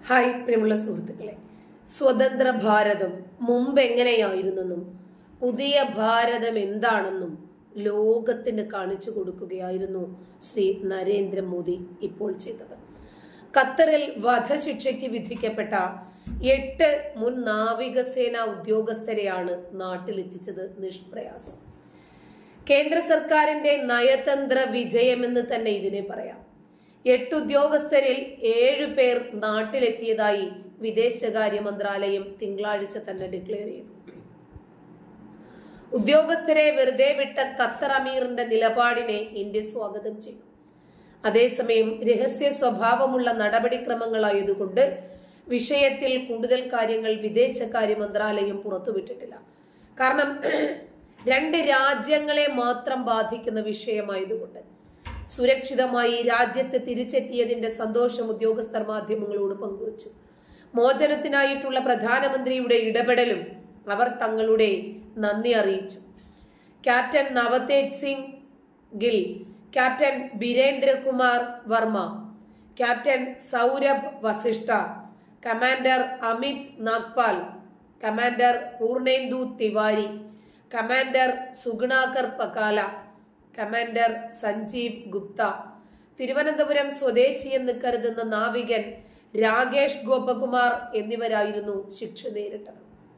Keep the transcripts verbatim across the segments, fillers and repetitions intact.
Hi പ്രിയമുള്ള സുഹൃത്തുക്കളെ, സ്വതന്ത്ര ഭാരതം മുമ്പ് എങ്ങനെയായിരുന്നെന്നും പുതിയ ഭാരതം എന്താണെന്നും ലോകത്തിന് കാണിച്ചു കൊടുക്കുകയായിരുന്നു ശ്രീ നരേന്ദ്രമോദി ഇപ്പോൾ ചെയ്തത്. ഖത്തറിൽ വധശിക്ഷയ്ക്ക് വിധിക്കപ്പെട്ട എട്ട് മുൻ നാവികസേന ഉദ്യോഗസ്ഥരെയാണ് നാട്ടിലെത്തിച്ചത് നിഷ്പ്രയാസം. കേന്ദ്ര സർക്കാരിന്റെ നയതന്ത്ര വിജയമെന്ന് തന്നെ ഇതിനെ പറയാം. എട്ട് ഉദ്യോഗസ്ഥരിൽ ഏഴു പേർ നാട്ടിലെത്തിയതായി വിദേശകാര്യ മന്ത്രാലയം തിങ്കളാഴ്ച തന്നെ ഡിക്ലെയർ ചെയ്തു. ഉദ്യോഗസ്ഥരെ വെറുതെ വിട്ട ഖത്തർ അമീറിന്റെ നിലപാടിനെ ഇന്ത്യ സ്വാഗതം ചെയ്തു. അതേസമയം രഹസ്യ സ്വഭാവമുള്ള നടപടിക്രമങ്ങളായതുകൊണ്ട് വിഷയത്തിൽ കൂടുതൽ കാര്യങ്ങൾ വിദേശകാര്യ മന്ത്രാലയം പുറത്തുവിട്ടിട്ടില്ല. കാരണം രണ്ട് രാജ്യങ്ങളെ മാത്രം ബാധിക്കുന്ന വിഷയമായതുകൊണ്ട് സുരക്ഷിതമായി രാജ്യത്ത് തിരിച്ചെത്തിയതിന്റെ സന്തോഷം ഉദ്യോഗസ്ഥർ മാധ്യമങ്ങളോട് പങ്കുവച്ചു. മോചനത്തിനായിട്ടുള്ള പ്രധാനമന്ത്രിയുടെ ഇടപെടലും അവർ തങ്ങളുടെ നന്ദി അറിയിച്ചു. Captain Navtej Singh Gill, captain Birendra Kumar Varma, captain Saurabh Vashisht, commander Amit Nagpal, commander Purnendu Tiwari, commander Sugunakar Pakkala, commander Sanjeev Gupta, Thiruvananthapuram സ്വദേശിയെന്ന് കരുതുന്ന നാവികൻ രാകേഷ് ഗോപകുമാർ എന്നിവരായിരുന്നു ശിക്ഷ നേരിട്ടത്.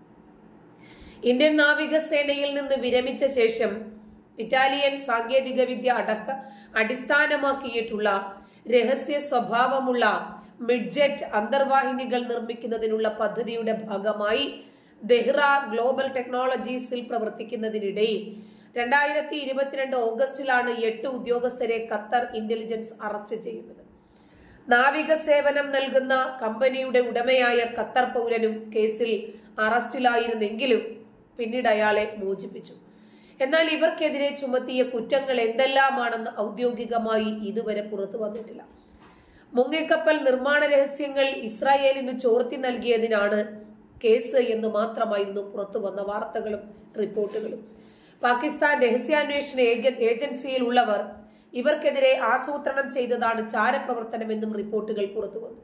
ഇന്ത്യൻ നാവികസേനയിൽ നിന്ന് വിരമിച്ച ശേഷം ഇറ്റാലിയൻ സാങ്കേതിക വിദ്യ അടക്ക അടിസ്ഥാനമാക്കിയിട്ടുള്ള രഹസ്യ സ്വഭാവമുള്ള മിഡ്ജെറ്റ് അന്തർവാഹിനികൾ നിർമ്മിക്കുന്നതിനുള്ള പദ്ധതിയുടെ ഭാഗമായി ദെഹ്റ ഗ്ലോബൽ ടെക്നോളജീസിൽ പ്രവർത്തിക്കുന്നതിനിടയിൽ രണ്ടായിരത്തി ഇരുപത്തിരണ്ട് ഓഗസ്റ്റിലാണ് എട്ട് ഉദ്യോഗസ്ഥരെ ഖത്തർ ഇന്റലിജൻസ് അറസ്റ്റ് ചെയ്യുന്നത്. നാവിക സേവനം നൽകുന്ന കമ്പനിയുടെ ഉടമയായ ഖത്തർ പൗരനും കേസിൽ അറസ്റ്റിലായിരുന്നെങ്കിലും പിന്നീട് അയാളെ മോചിപ്പിച്ചു. എന്നാൽ ഇവർക്കെതിരെ ചുമത്തിയ കുറ്റങ്ങൾ എന്തെല്ലാമാണെന്ന് ഔദ്യോഗികമായി ഇതുവരെ പുറത്തു വന്നിട്ടില്ല. മുങ്ങിക്കപ്പൽ നിർമ്മാണ രഹസ്യങ്ങൾ ഇസ്രായേലിന് ചോർത്തി നൽകിയതിനാണ് കേസ് എന്ന് മാത്രമായിരുന്നു പുറത്തു വന്ന വാർത്തകളും റിപ്പോർട്ടുകളും. പാകിസ്ഥാൻ രഹസ്യാന്വേഷണ ഏജൻസിയിൽ ഉള്ളവർ ഇവർക്കെതിരെ ആസൂത്രണം ചെയ്തതാണ് ചാരപ്രവർത്തനമെന്നും റിപ്പോർട്ടുകൾ പുറത്തു വന്നു.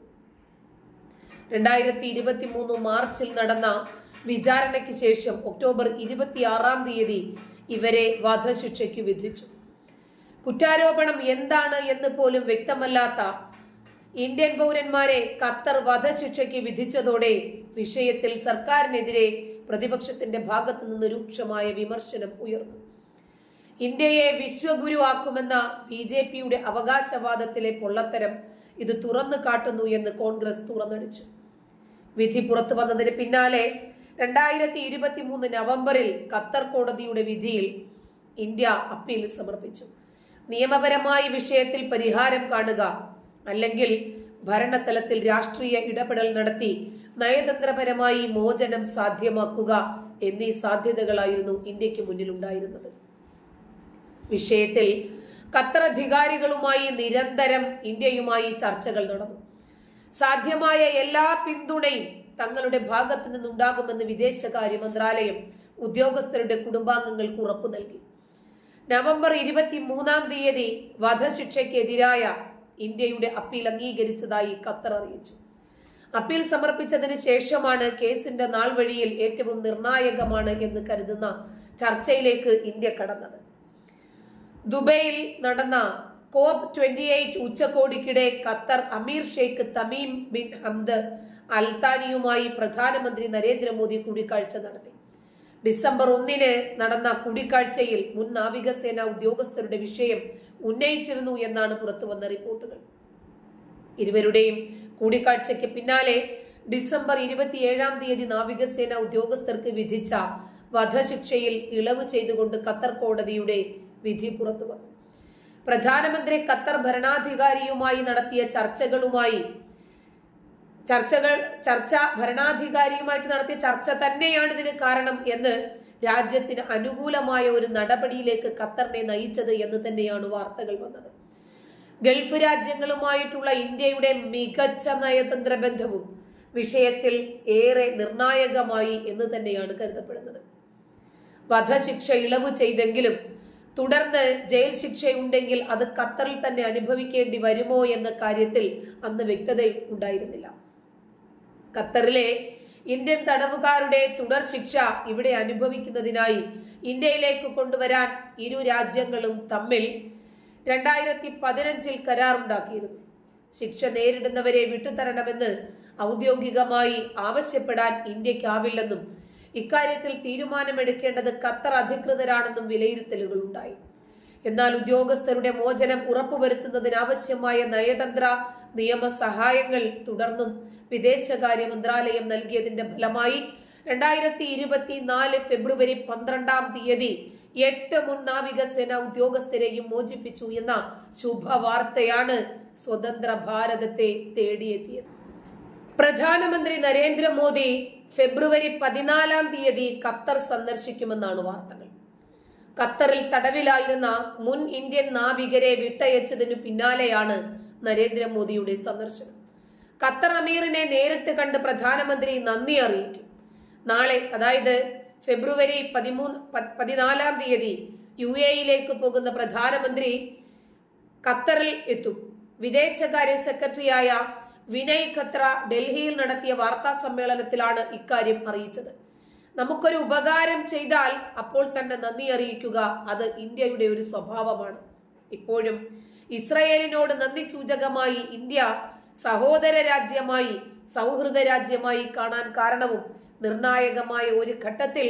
രണ്ടായിരത്തി ഇരുപത്തി മൂന്ന് മാർച്ചിൽ നടന്ന വിചാരണയ്ക്ക് ശേഷം ഒക്ടോബർ ഇരുപത്തിയാറാം തീയതി ഇവരെ വധശിക്ഷയ്ക്ക് വിധിച്ചു. കുറ്റാരോപണം എന്താണ് എന്ന് പോലും വ്യക്തമല്ലാത്ത ഇന്ത്യൻ പൗരന്മാരെ ഖത്തർ വധശിക്ഷയ്ക്ക് വിധിച്ചതോടെ വിഷയത്തിൽ സർക്കാരിനെതിരെ പ്രതിപക്ഷത്തിന്റെ ഭാഗത്തു നിന്ന് രൂക്ഷമായ വിമർശനം ഉയർന്നു. ഇന്ത്യയെ വിശ്വഗുരുവാക്കുമെന്ന ബി ജെ പിയുടെ അവകാശവാദത്തിലെ പൊള്ളത്തരം ഇത് തുറന്നു കാട്ടുന്നു എന്ന് കോൺഗ്രസ് തുറന്നടിച്ചു. വിധി പുറത്തു വന്നതിന് പിന്നാലെ രണ്ടായിരത്തി ഇരുപത്തി മൂന്ന് നവംബറിൽ ഖത്തർ കോടതിയുടെ വിധിയിൽ ഇന്ത്യ അപ്പീൽ സമർപ്പിച്ചു. നിയമപരമായി വിഷയത്തിൽ പരിഹാരം കാണുക, അല്ലെങ്കിൽ ഭരണതലത്തിൽ രാഷ്ട്രീയ ഇടപെടൽ നടത്തി നയതന്ത്രപരമായി മോചനം സാധ്യമാക്കുക എന്നീ സാധ്യതകളായിരുന്നു ഇന്ത്യക്ക് മുന്നിൽ ഉണ്ടായിരുന്നത്. വിഷയത്തിൽ ഖത്തർ അധികാരികളുമായി നിരന്തരം ഇന്ത്യയുമായി ചർച്ചകൾ നടന്നു. സാധ്യമായ എല്ലാ പിന്തുണയും തങ്ങളുടെ ഭാഗത്തു നിന്നുണ്ടാകുമെന്ന് വിദേശകാര്യ മന്ത്രാലയം ഉദ്യോഗസ്ഥരുടെ കുടുംബാംഗങ്ങൾക്ക് ഉറപ്പു നൽകി. നവംബർ ഇരുപത്തി മൂന്നാം തീയതി വധശിക്ഷയ്ക്കെതിരായ ഇന്ത്യയുടെ അപ്പീൽ അംഗീകരിച്ചതായി ഖത്തർ അറിയിച്ചു. അപ്പീൽ സമർപ്പിച്ചതിന് ശേഷമാണ് കേസിന്റെ നാൾ വഴിയിൽ ഏറ്റവും നിർണായകമാണ് എന്ന് കരുതുന്ന ചർച്ചയിലേക്ക് ഇന്ത്യ കടന്നത്. ദുബൈയിൽ നടന്ന കോപ്പ് ട്വന്റി എയ്റ്റ് ഉച്ചകോടിക്കിടെ ഖത്തർ അമീർ ഷെയ്ഖ് തമീം ബിൻ ഹംദ് അൽത്താനിയുമായി പ്രധാനമന്ത്രി നരേന്ദ്രമോദി കൂടിക്കാഴ്ച നടത്തി. ഡിസംബർ ഒന്നിന് നടന്ന കൂടിക്കാഴ്ചയിൽ മുൻ നാവികസേന ഉദ്യോഗസ്ഥരുടെ വിഷയം ഉന്നയിച്ചിരുന്നു എന്നാണ് പുറത്തുവന്ന റിപ്പോർട്ടുകൾ. ഇരുവരുടെയും കൂടിക്കാഴ്ചയ്ക്ക് പിന്നാലെ ഡിസംബർ ഇരുപത്തിയേഴാം തീയതി നാവികസേന ഉദ്യോഗസ്ഥർക്ക് വിധിച്ച വധശിക്ഷയിൽ ഇളവ് ചെയ്തുകൊണ്ട് ഖത്തർ കോടതിയുടെ വിധി പുറത്തു വന്നു. പ്രധാനമന്ത്രി ഖത്തർ ഭരണാധികാരിയുമായി നടത്തിയ ചർച്ചകളുമായി ചർച്ചകൾ ചർച്ച ഭരണാധികാരിയുമായിട്ട് നടത്തിയ ചർച്ച തന്നെയാണ് ഇതിന് കാരണം എന്ന് രാജ്യത്തിന് അനുകൂലമായ ഒരു നടപടിയിലേക്ക് ഖത്തറിനെ നയിച്ചത് എന്ന് തന്നെയാണ് വാർത്തകൾ വന്നത്. ഗൾഫ് രാജ്യങ്ങളുമായിട്ടുള്ള ഇന്ത്യയുടെ മികച്ച നയതന്ത്ര ബന്ധവും വിഷയത്തിൽ ഏറെ നിർണായകമായി എന്ന് തന്നെയാണ് കരുതപ്പെടുന്നത്. വധശിക്ഷ ഇളവ് ചെയ്തെങ്കിലും തുടർന്ന് ജയിൽ ശിക്ഷയുണ്ടെങ്കിൽ അത് ഖത്തറിൽ തന്നെ അനുഭവിക്കേണ്ടി വരുമോ എന്ന കാര്യത്തിൽ അന്ന് വ്യക്തത ഉണ്ടായിരുന്നില്ല. ഖത്തറിലെ ഇന്ത്യൻ തടവുകാരുടെ തുടർ ശിക്ഷ ഇവിടെ അനുഭവിക്കുന്നതിനായി ഇന്ത്യയിലേക്ക് കൊണ്ടുവരാൻ ഇരു രാജ്യങ്ങളും തമ്മിൽ രണ്ടായിരത്തി പതിനഞ്ചിൽ കരാറുണ്ടാക്കിയിരുന്നു. ശിക്ഷ നേരിടുന്നവരെ വിട്ടുതരണമെന്ന് ഔദ്യോഗികമായി ആവശ്യപ്പെടാൻ ഇന്ത്യക്കാവില്ലെന്നും ഇക്കാര്യത്തിൽ തീരുമാനമെടുക്കേണ്ടത് ഖത്തർ അധികൃതരാണെന്നും വിലയിരുത്തലുകൾ ഉണ്ടായി. എന്നാൽ ഉദ്യോഗസ്ഥരുടെ മോചനം ഉറപ്പുവരുത്തുന്നതിനാവശ്യമായ നയതന്ത്ര നിയമ സഹായങ്ങൾ തുടർന്നും വിദേശകാര്യ മന്ത്രാലയം നൽകിയതിന്റെ ഫലമായി രണ്ടായിരത്തി ഇരുപത്തിനാല് ഫെബ്രുവരി പന്ത്രണ്ടാം തീയതി എട്ട് മുൻ നാവികസേന ഉദ്യോഗസ്ഥരെയും മോചിപ്പിച്ചു എന്ന ശുഭവാർത്തയാണ് സ്വതന്ത്ര ഭാരതത്തെ തേടിയെത്തിയത്. പ്രധാനമന്ത്രി നരേന്ദ്രമോദി ഫെബ്രുവരി പതിനാലാം തീയതി ഖത്തർ സന്ദർശിക്കുമെന്നാണ് വാർത്തകൾ. ഖത്തറിൽ തടവിലായിരുന്ന മുൻ ഇന്ത്യൻ നാവികരെ വിട്ടയച്ചതിനു പിന്നാലെയാണ് നരേന്ദ്രമോദിയുടെ സന്ദർശനം. ഖത്തർ അമീറിനെ നേരിട്ട് കണ്ട് പ്രധാനമന്ത്രി നന്ദി അറിയിക്കും. നാളെ, അതായത് ഫെബ്രുവരി പതിമൂന്ന് പതിനാലാം തീയതി യു എയിലേക്ക് പോകുന്ന പ്രധാനമന്ത്രി ഖത്തറിൽ എത്തും. വിദേശകാര്യ സെക്രട്ടറിയായ വിനയ് ഖത്ര ഡൽഹിയിൽ നടത്തിയ വാർത്താ സമ്മേളനത്തിലാണ് ഇക്കാര്യം അറിയിച്ചത്. നമുക്കൊരു ഉപകാരം ചെയ്താൽ അപ്പോൾ തന്നെ നന്ദി അറിയിക്കുക, അത് ഇന്ത്യയുടെ ഒരു സ്വഭാവമാണ്. ഇപ്പോഴും ഇസ്രയേലിനോട് നന്ദി സൂചകമായി ഇന്ത്യ സഹോദര രാജ്യമായി, സൗഹൃദ രാജ്യമായി കാണാൻ കാരണവും നിർണായകമായ ഒരു ഘട്ടത്തിൽ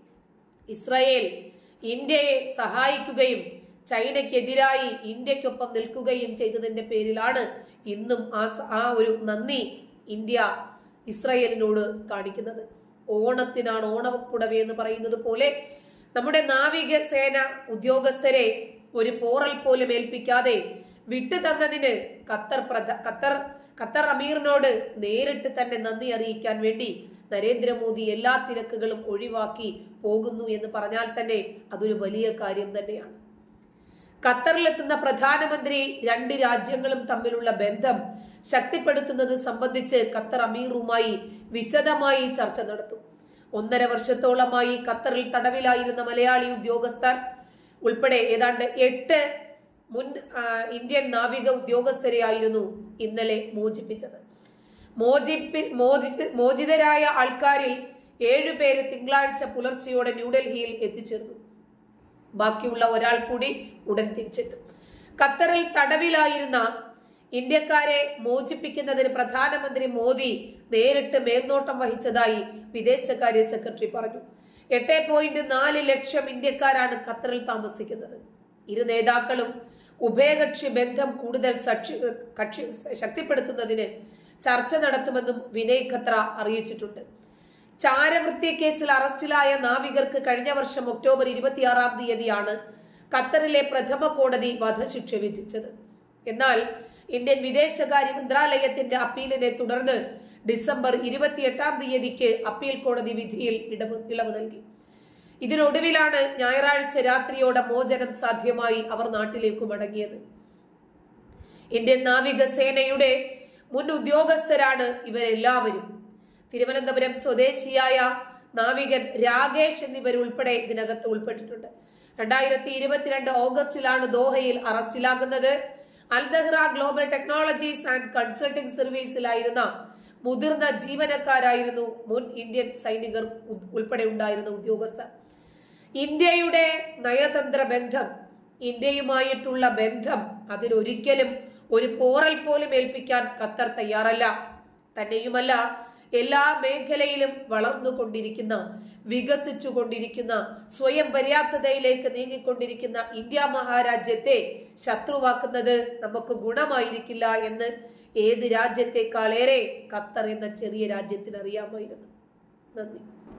ഇസ്രയേൽ ഇന്ത്യയെ സഹായിക്കുകയും ചൈനയ്ക്കെതിരായി ഇന്ത്യക്കൊപ്പം നിൽക്കുകയും ചെയ്തതിന്റെ പേരിലാണ് ഇന്നും ആ ആ ഒരു നന്ദി ഇന്ത്യ ഇസ്രയേലിനോട് കാണിക്കുന്നത്. ഓണത്തിനാണ് ഓണപ്പുടവ എന്ന് പറയുന്നത് പോലെ നമ്മുടെ നാവികസേന ഉദ്യോഗസ്ഥരെ ഒരു പോറൽ പോലും ഏൽപ്പിക്കാതെ വിട്ടു തന്നതിന് ഖത്തർ പ്രധ ഖത്തർ ഖത്തർ അമീറിനോട് നേരിട്ട് തന്നെ നന്ദി അറിയിക്കാൻ വേണ്ടി നരേന്ദ്രമോദി എല്ലാ തിരക്കുകളും ഒഴിവാക്കി പോകുന്നു എന്ന് പറഞ്ഞാൽ തന്നെ അതൊരു വലിയ കാര്യം തന്നെയാണ്. ഖത്തറിലെത്തുന്ന പ്രധാനമന്ത്രി രണ്ട് രാജ്യങ്ങളും തമ്മിലുള്ള ബന്ധം ശക്തിപ്പെടുത്തുന്നത് സംബന്ധിച്ച് ഖത്തർ അമീറുമായി വിശദമായി ചർച്ച നടത്തും. ഒന്നര വർഷത്തോളമായി ഖത്തറിൽ തടവിലായിരുന്ന മലയാളി ഉദ്യോഗസ്ഥർ ഉൾപ്പെടെ ഏതാണ്ട് എട്ട് മുൻ ഇന്ത്യൻ നാവിക ഉദ്യോഗസ്ഥരെയായിരുന്നു ഇന്നലെ മോചിപ്പിച്ചത്. മോചിപ്പി മോചിച്ച് മോചിതരായ ആൾക്കാരിൽ ഏഴുപേര് തിങ്കളാഴ്ച പുലർച്ചെയോടെ ന്യൂഡൽഹിയിൽ എത്തിച്ചേർന്നു. ബാക്കിയുള്ള ഒരാൾ കൂടി ഉടൻ തിരിച്ചെത്തും. ഖത്തറിൽ തടവിലായിരുന്ന ഇന്ത്യക്കാരെ മോചിപ്പിക്കുന്നതിന് പ്രധാനമന്ത്രി മോദി നേരിട്ട് മേൽനോട്ടം വഹിച്ചതായി വിദേശകാര്യ സെക്രട്ടറി പറഞ്ഞു. എട്ട് പോയിന്റ് നാല് ലക്ഷം ഇന്ത്യക്കാരാണ് ഖത്തറിൽ താമസിക്കുന്നത്. ഇരു നേതാക്കളും ഉഭയകക്ഷി ബന്ധം കൂടുതൽ കക്ഷി ശക്തിപ്പെടുത്തുന്നതിന് ചർച്ച നടത്തുമെന്നും വിനയ് ഖത്ര അറിയിച്ചിട്ടുണ്ട്. ചാരവൃത്തി കേസിൽ അറസ്റ്റിലായ നാവികർക്ക് കഴിഞ്ഞ വർഷം ഒക്ടോബർ ഇരുപത്തിയാറാം തീയതിയാണ് ഖത്തറിലെ പ്രഥമ കോടതി വധശിക്ഷ വിധിച്ചത്. എന്നാൽ ഇന്ത്യൻ വിദേശകാര്യ മന്ത്രാലയത്തിന്റെ അപ്പീലിനെ തുടർന്ന് ഡിസംബർ ഇരുപത്തിയെട്ടാം തീയതിക്ക് അപ്പീൽ കോടതി വിധിയിൽ ഇളവ് ഇളവ് നൽകി. ഇതിനൊടുവിലാണ് ഞായറാഴ്ച രാത്രിയോടെ മോചനം സാധ്യമായി അവർ നാട്ടിലേക്ക് മടങ്ങിയത്. ഇന്ത്യൻ നാവികസേനയുടെ മുൻ ഉദ്യോഗസ്ഥരാണ് ഇവരെല്ലാവരും. തിരുവനന്തപുരം സ്വദേശിയായ നാവികൻ രാകേഷ് എന്നിവരുൾപ്പെടെ ഇതിനകത്ത് ഉൾപ്പെട്ടിട്ടുണ്ട്. രണ്ടായിരത്തി ഇരുപത്തിരണ്ട് ഓഗസ്റ്റിലാണ് ദോഹയിൽ അറസ്റ്റിലാകുന്നത്. Al Dahra global technologies and consulting സർവീസിലായിരുന്ന മുതിർന്ന ജീവനക്കാരായിരുന്നു മുൻ ഇന്ത്യൻ സൈനികർ ഉൾപ്പെടെ ഉണ്ടായിരുന്ന ഉദ്യോഗസ്ഥർ. ഇന്ത്യയുടെ നയതന്ത്ര ബന്ധം, ഇന്ത്യയുമായിട്ടുള്ള ബന്ധം, അതിലൊരിക്കലും ഒരു പോറൽ പോലും ഏൽപ്പിക്കാൻ ഖത്തർ തയ്യാറല്ല. തന്നെയുമല്ല, എല്ലാ മേഖലയിലും വളർന്നുകൊണ്ടിരിക്കുന്ന, വികസിച്ചു കൊണ്ടിരിക്കുന്ന, സ്വയം പര്യാപ്തതയിലേക്ക് നീങ്ങിക്കൊണ്ടിരിക്കുന്ന ഇന്ത്യ മഹാരാജ്യത്തെ ശത്രുവാക്കുന്നത് നമുക്ക് ഗുണമായിരിക്കില്ല എന്ന് ഏത് രാജ്യത്തെക്കാളേറെ ഖത്തർ എന്ന ചെറിയ രാജ്യത്തിന് അറിയാമായിരുന്നു. നന്ദി.